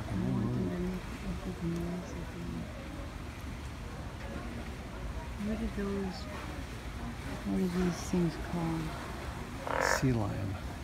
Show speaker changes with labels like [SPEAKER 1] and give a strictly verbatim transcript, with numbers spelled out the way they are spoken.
[SPEAKER 1] I want them to make a big noise at the end. What are those, what are these things called?
[SPEAKER 2] Sea lion.